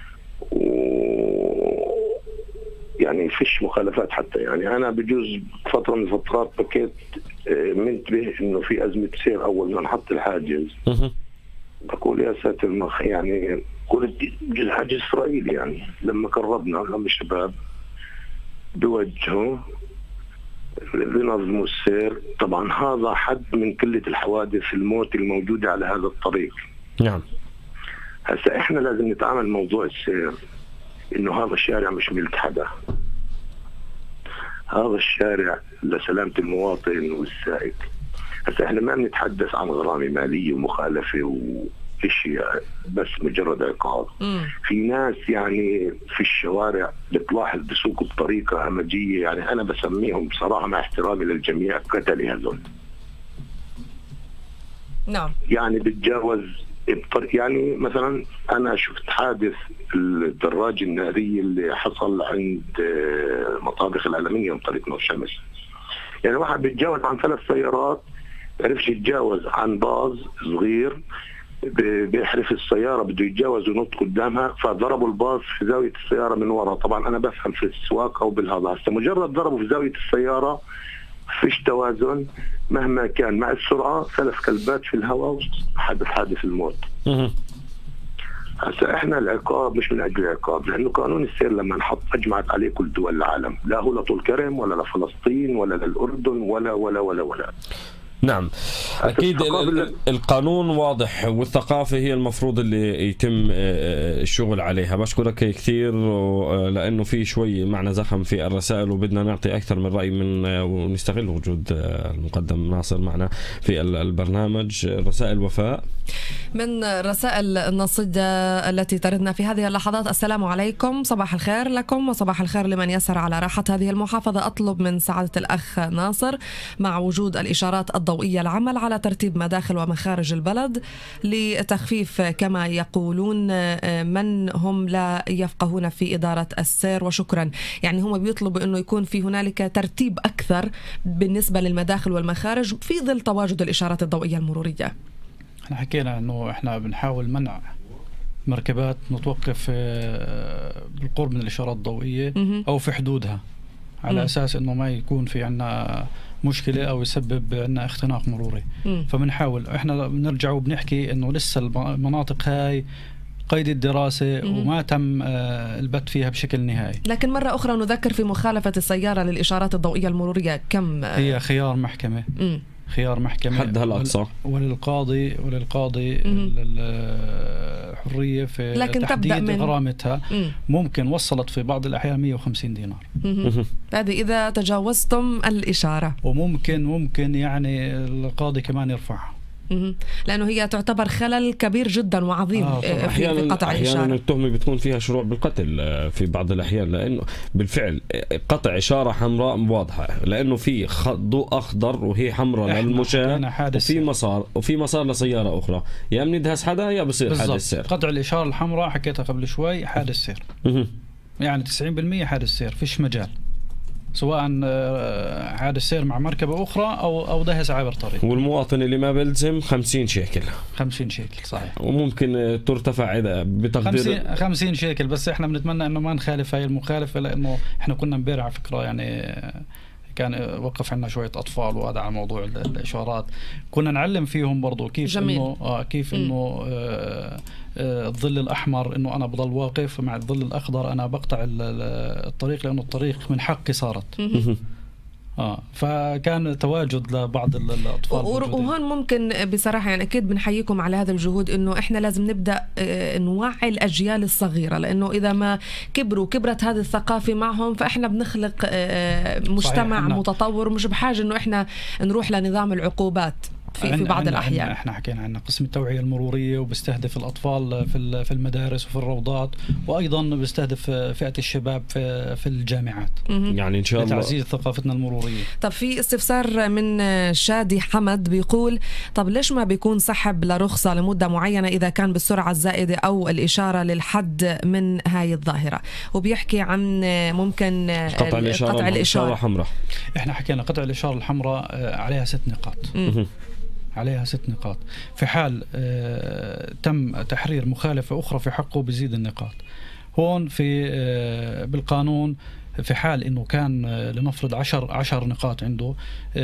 يعني فيش مخالفات حتى. يعني أنا بجوز فترة من الفترات بكيت منتبه إنه في أزمة سير أول ما نحط الحاجز، بقول يا ساتر يعني قلت حاجز إسرائيل. يعني لما قربنا لما الشباب بوجهوا لنظموا السير، طبعا هذا حد من قلة الحوادث الموت الموجودة على هذا الطريق.
نعم.
هسا احنا لازم نتعامل موضوع السير انه هذا الشارع مش ملك حدا، هذا الشارع لسلامة المواطن والسائق. هسا احنا ما بنتحدث عن غرامة مالية ومخالفة واشياء بس مجرد عقاب. في ناس يعني في الشوارع بتلاحظ بسوق بطريقة همجية، يعني انا بسميهم بصراحة مع احترامي للجميع قتلة هذول.
نعم. يعني
بتجاوز يعني مثلا انا شفت حادث الدراجة النارية اللي حصل عند مطابخ العالمية بطريق نور شمس. يعني واحد بيتجاوز عن 3 سيارات، عرفش يتجاوز عن باص صغير بيحرف السيارة بده يتجاوز ونط قدامها، فضربوا الباص في زاوية السيارة من وراء. طبعا انا بفهم في السواقة او بالهذا، هسه مجرد ضربوا في زاوية السيارة فيش توازن مهما كان مع السرعة، 3 كلبات في الهواء حادث الموت. هسا احنا العقاب مش من اجل العقاب، لانه قانون السير لما نحط اجمعت عليه كل دول العالم، لا هو لطول كرم ولا لفلسطين ولا للاردن ولا ولا ولا ولا.
نعم أكيد القانون واضح، والثقافة هي المفروض اللي يتم الشغل عليها. بشكرك كثير لأنه في شوي معنا زخم في الرسائل، وبدنا نعطي أكثر من رأي ونستغل وجود المقدم ناصر معنا في البرنامج. رسائل وفاء
من رسائل النصيدة التي تردنا في هذه اللحظات. السلام عليكم، صباح الخير لكم وصباح الخير لمن يسر على راحة هذه المحافظة. أطلب من سعادة الأخ ناصر مع وجود الإشارات الضوئية العمل على ترتيب مداخل ومخارج البلد لتخفيف كما يقولون من هم لا يفقهون في إدارة السير. وشكرا، يعني هم بيطلبوا أنه يكون في هنالك ترتيب أكثر بالنسبة للمداخل والمخارج في ظل تواجد الإشارات الضوئية المرورية.
احنا حكينا أنه احنا بنحاول منع مركبات متوقف بالقرب من الإشارات الضوئية أو في حدودها، على أساس أنه ما يكون في عنا مشكلة أو يسبب عنا اختناق مروري. فبنحاول احنا بنرجع وبنحكي أنه لسه المناطق هاي قيد الدراسة وما تم البت فيها بشكل نهائي.
لكن مرة أخرى نذكر في مخالفة السيارة للإشارات الضوئية المرورية كم
هي خيار محكمة خيار محكمة
حدها الأقصى
وللقاضي الحرية في
لكن
تحديد غرامتها. ممكن وصلت في بعض الأحيان 150 دينار.
هذه إذا تجاوزتم الإشارة،
وممكن يعني القاضي كمان يرفعها،
لأنه هي تعتبر خلل كبير جدا وعظيم في قطع الإشارة.
أحيانا التهمة بتكون فيها شروع بالقتل في بعض الأحيان، لأنه بالفعل قطع إشارة حمراء واضحة، لأنه في ضوء أخضر وهي حمراء للمشاة وفي مسار لسيارة أخرى، يا بندهس حدا يا بصير حادث سير.
قطع الإشارة الحمراء حكيتها قبل شوي حادث سير، يعني 90% حادث سير، فيش مجال، سواء حادث سير مع مركبة أخرى أو دهس عابر طريق.
والمواطن اللي ما بلزم 50 شيكل
50 شيكل صحيح،
وممكن ترتفع إذا بتقدير
50 شيكل. بس إحنا بنتمنى إنه ما نخالف هاي المخالفة، لأنه إحنا كنا امبارح على فكرة يعني كان وقف عنا شوية أطفال وهذا على موضوع الإشارات، كنا نعلم فيهم برضو كيف إنه الظل الأحمر إنه أنا بضل واقف، مع الظل الأخضر أنا بقطع الطريق، لأنه الطريق من حقي صارت. فكان تواجد لبعض الأطفال.
وهون ممكن بصراحة يعني أكيد بنحييكم على هذا الجهود، إنه إحنا لازم نبدأ نوعي الأجيال الصغيرة، لأنه إذا ما كبرت هذه الثقافة معهم فإحنا بنخلق مجتمع متطور، ومش بحاجة إنه إحنا نروح لنظام العقوبات في بعض الأحيان.
احنا حكينا عن قسم التوعية المرورية، وبيستهدف الأطفال في المدارس وفي الروضات، وأيضا بيستهدف فئة الشباب في الجامعات،
يعني إن شاء الله
لتعزيز ثقافتنا المرورية.
طب في استفسار من شادي حمد بيقول طب ليش ما بيكون سحب لرخصة لمدة معينة إذا كان بالسرعة الزائدة أو الإشارة للحد من هاي الظاهرة، وبيحكي عن ممكن
قطع الإشارة الحمراء.
احنا حكينا قطع الإشارة الحمراء عليها 6 نقاط. عليها 6 نقاط. في حال تم تحرير مخالفة أخرى في حقه بزيد النقاط. هون في بالقانون في حال إنه كان لنفرض 10 نقاط عنده،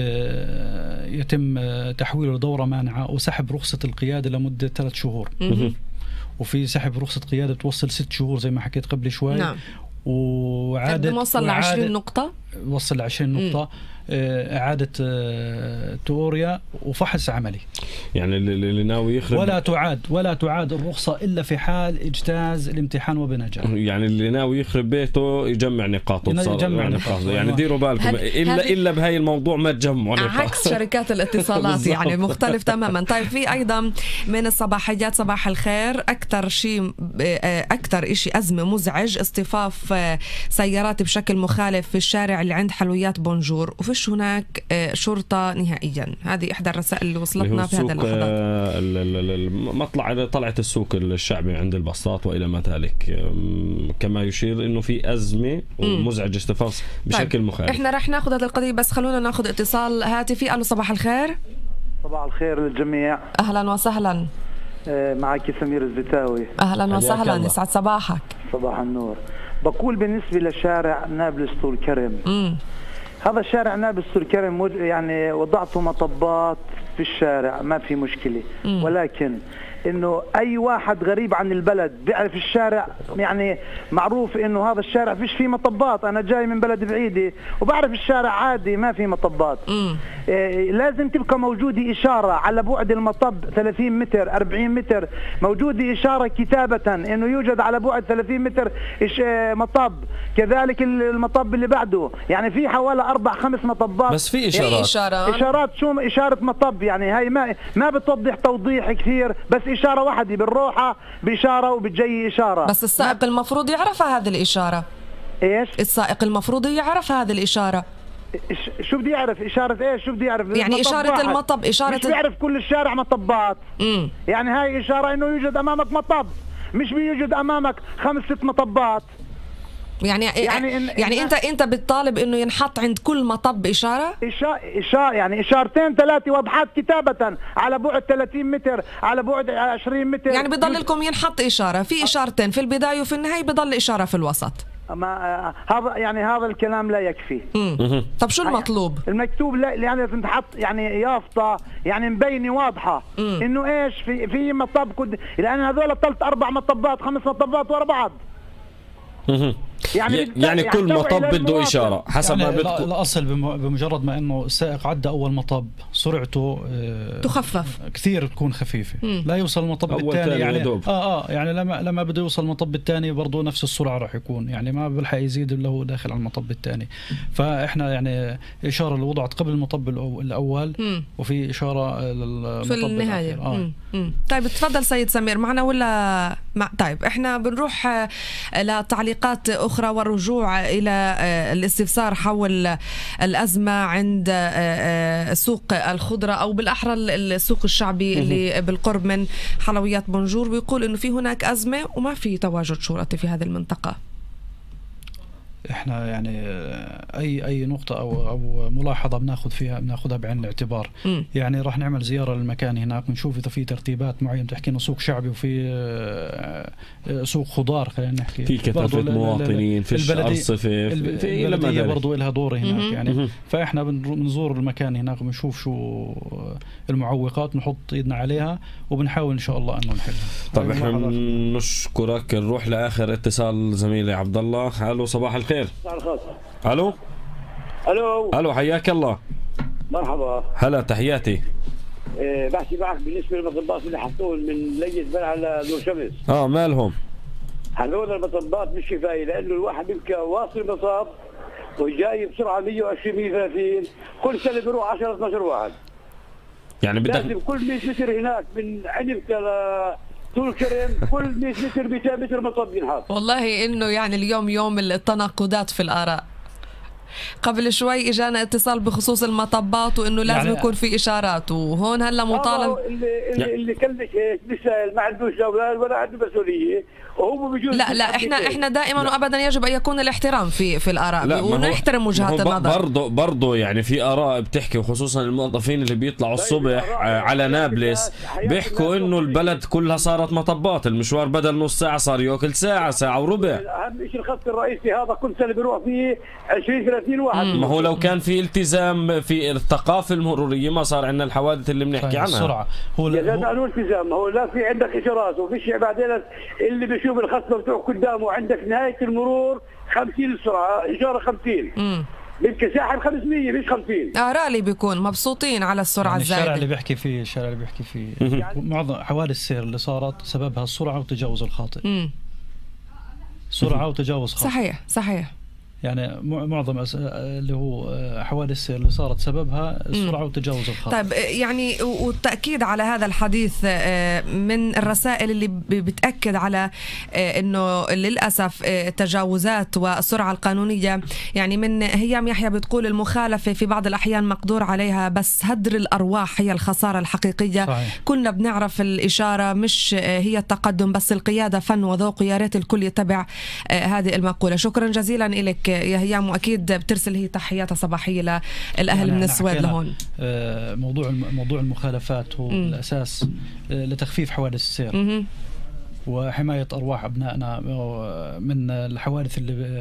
يتم تحويله لدورة مانعة وسحب رخصة القيادة لمدة 3 شهور. وفي سحب رخصة قيادة توصل 6 شهور زي ما حكيت قبل شوي.
نعم.
وعادة
وصل ل 20 نقطة.
وصل ل 20 نقطة. إعادة تيوريا وفحص عملي.
يعني اللي ناوي يخرب
ولا تعاد الرخصة إلا في حال اجتاز الامتحان وبنجاح.
يعني اللي ناوي يخرب بيته يجمع نقاط. يعني ديروا بالكم إلا بهاي الموضوع ما تجمعوا نقاط.
عكس شركات الاتصالات يعني مختلف تماما. طيب في أيضا من الصباحيات صباح الخير، أكثر شيء أزمة مزعج اصطفاف سيارات بشكل مخالف في الشارع اللي عند حلويات بونجور، وفيش هناك شرطة نهائيا. هذه إحدى الرسائل اللي وصلتنا في هذا اللحظات.
طلعت السوق الشعبي عند البساط وإلى ما ذلك، كما يشير إنه في أزمة ومزعج اصطفاف بشكل مخالف.
إحنا رح ناخذ هذا القضية، بس خلونا ناخذ اتصال هاتفي. ألو صباح الخير.
صباح الخير للجميع.
أهلا وسهلا.
معك سمير الزتاوي.
أهلا وسهلا، يسعد صباحك.
صباح النور. بقول بالنسبة لشارع نابلس طول كرم، هذا الشارع نابلس طول كرم يعني وضعته مطبات في الشارع ما في مشكلة، ولكن انه اي واحد غريب عن البلد بيعرف الشارع، يعني معروف انه هذا الشارع فيش فيه مطبات، انا جاي من بلد بعيدة وبعرف الشارع عادي ما فيه مطبات. لازم تبقى موجودة اشارة على بعد المطب 30 متر 40 متر، موجودة اشارة كتابة انه يوجد على بعد 30 متر مطب، كذلك المطب اللي بعده، يعني في حوالي 4-5 مطبات
بس في
اشارات شو اشارة مطب، يعني هاي ما بتوضح توضيح كثير، بس إشارة واحدة بالروحة بإشارة وبتجي إشارة.
بس السائق المفروض يعرف هذه الإشارة.
إيش؟
السائق المفروض يعرف هذه الإشارة.
شو بدي يعرف إشارة إيش؟ شو بدي يعرف؟
يعني إشارة المطب، إشارة
مش بيعرف كل الشارع مطبات. يعني هاي إشارة إنه يوجد أمامك مطب، مش بيوجد أمامك 5-6 مطبات.
يعني انت بتطالب انه ينحط عند كل مطب اشاره
يعني اشارتين 3 واضحات كتابه على بعد 30 متر، على بعد 20 متر.
يعني بضل لكم ينحط اشاره في اشارتين في البدايه وفي النهايه، بضل اشاره في الوسط.
هذا الكلام لا يكفي.
طب شو المطلوب؟
المكتوب يعني تنحط يعني يافطه يعني مبينه واضحه انه ايش في مطب لان هذول 3-4 مطبات 5 مطبات ورا بعض.
يعني كل مطب بده إشارة حسب
يعني
ما بدكم.
الأصل بمجرد ما إنه السائق عدى أول مطب سرعته
تخفف
كثير، تكون خفيفة. لا يوصل المطب الثاني يعني يعني لما بده يوصل المطب الثاني برضه نفس السرعة راح يكون، يعني ما بلحق يزيد إلا هو داخل على المطب الثاني. فإحنا يعني إشارة اللي وضعت قبل المطب الأول وفي إشارة للمطب
في النهاية. طيب تفضل سيد سمير معنا ولا طيب احنا بنروح لتعليقات أخرى والرجوع إلى الاستفسار حول الأزمة عند سوق الخضرة أو بالأحرى السوق الشعبي اللي بالقرب من حلويات بونجور. بيقول إنه في هناك أزمة وما في تواجد شرطي في هذه المنطقة.
احنا يعني اي نقطه او ملاحظه بناخذها بعين الاعتبار. يعني راح نعمل زياره للمكان هناك ونشوف اذا في ترتيبات معينه. بتحكي انه سوق شعبي وفي سوق خضار، خلينا نحكي
في كثافه مواطنين، في الارصفه، في
البلديه برضه لها دور هناك. يعني فاحنا بنزور المكان هناك وبنشوف شو المعوقات، نحط ايدنا عليها وبنحاول ان شاء الله انه نحلها.
طيب احنا بنشكرك. نروح لاخر اتصال زميلي عبد الله. الو صباح الخير. الو الو حياك الله.
مرحبا.
هلا تحياتي.
بحكي معك بالنسبه للمطبات اللي حطوهم من لية بلع على نور شمس.
مالهم؟
هذول المطبات مش كفايه، لانه الواحد بيبقى واصل المصاب وجاي بسرعه 120 130 كل سنه بيروح 10 12 واحد.
يعني بدك
لازم كل 100 متر هناك من عنبك طول كريم كل 100 متر 200 متر مطب ينحط.
والله انه يعني اليوم يوم التناقضات في الآراء. قبل شوي اجانا اتصال بخصوص المطبات وانه لازم يكون في اشارات، وهون هلا مطالب
اللي كلمك هيك بيسال ما عندوش اولاد ولا عنده مسؤوليه وهو بيجوز.
لا احنا دائما وابدا يجب ان يكون الاحترام في الاراء ونحترم وجهات النظر.
برضه يعني في اراء بتحكي، وخصوصا الموظفين اللي بيطلعوا الصبح على نابلس بيحكوا انه البلد كلها صارت مطبات، المشوار بدل نص ساعه صار ياكل ساعه وربع.
اهم شيء الخط الرئيسي هذا كل سنه بيروح فيه 20-30 واحد.
ما هو لو كان في التزام في الثقافه المروريه ما صار عندنا الحوادث اللي بنحكي عنها.
السرعه هو
التزام، هو لا في عندك اشارات وفي شيء بعدين اللي بيشوف الخط مفتوح قدامه. عندك نهايه المرور 50 السرعه، اشاره 50 يمكن ساحب 500 مش 50.
رالي بيكون مبسوطين على السرعه
يعني
الزايده.
الشارع اللي بيحكي فيه معظم حوادث السير اللي صارت سببها السرعه وتجاوز الخاطئ. سرعه وتجاوز خاطئ.
صحيح.
يعني معظم اللي هو حوادث السير اللي صارت سببها السرعة وتجاوز الخاطئ.
طيب يعني والتأكيد على هذا الحديث من الرسائل اللي بتأكد على انه للأسف التجاوزات والسرعة القانونية، يعني من هيام يحيى بتقول المخالفة في بعض الأحيان مقدور عليها بس هدر الأرواح هي الخسارة الحقيقية.
صحيح.
كنا بنعرف الإشارة مش هي التقدم بس القيادة فن وذوق، يا ريت الكل يتبع هذه المقولة. شكرا جزيلا لك يا هيام، واكيد بترسل هي تحياتها صباحيه للاهل من السويد لهون.
موضوع المخالفات هو الاساس لتخفيف حوادث السير وحمايه ارواح ابنائنا من الحوادث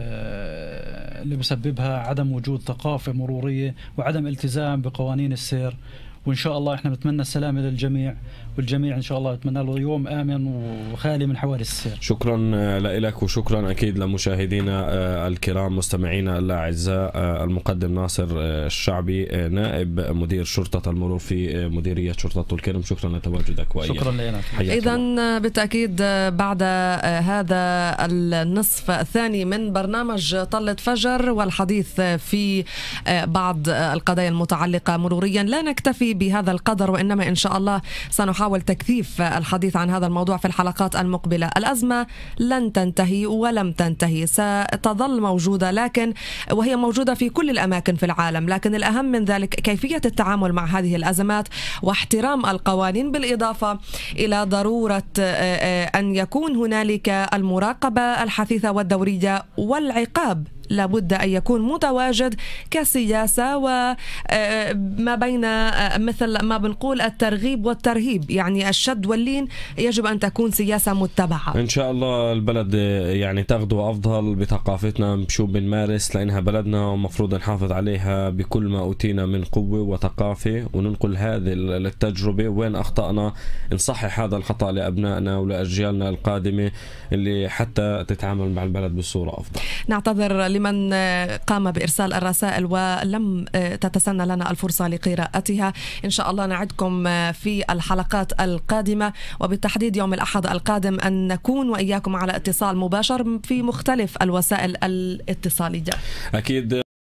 اللي بسببها عدم وجود ثقافه مروريه وعدم التزام بقوانين السير. وإن شاء الله إحنا بنتمنى السلامة للجميع، والجميع إن شاء الله يتمنى له يوم آمن وخالي من حوادث السير.
شكرا لك وشكرا أكيد لمشاهدينا الكرام مستمعينا الأعزاء. المقدم ناصر الشعبي نائب مدير شرطة المرور في مديرية شرطة طول كرم، شكرا لتواجدك.
شكرا لنا.
إذن بالتأكيد بعد هذا النصف الثاني من برنامج طلة فجر والحديث في بعض القضايا المتعلقة مروريا لا نكتفي بهذا القدر، وإنما إن شاء الله سنحاول نحاول تكثيف الحديث عن هذا الموضوع في الحلقات المقبلة. الأزمة لن تنتهي ولم تنتهي، ستظل موجودة، لكن وهي موجودة في كل الأماكن في العالم، لكن الأهم من ذلك كيفية التعامل مع هذه الأزمات واحترام القوانين، بالإضافة إلى ضرورة أن يكون هنالك المراقبة الحثيثة والدورية، والعقاب لابد أن يكون متواجد كسياسة، وما بين مثل ما بنقول الترغيب والترهيب، يعني الشد واللين يجب أن تكون سياسة متبعة.
إن شاء الله البلد يعني تغدو أفضل بثقافتنا، بشو بنمارس، لأنها بلدنا ومفروض نحافظ عليها بكل ما أوتينا من قوة وثقافة، وننقل هذه التجربة وين أخطأنا نصحح هذا الخطأ لأبنائنا ولأجيالنا القادمة اللي حتى تتعامل مع البلد بصورة أفضل.
نعتذر لمن قام بإرسال الرسائل ولم تتسنى لنا الفرصة لقراءتها. إن شاء الله نعدكم في الحلقات القادمة، وبالتحديد يوم الأحد القادم أن نكون وإياكم على اتصال مباشر في مختلف الوسائل الاتصالية.
أكيد.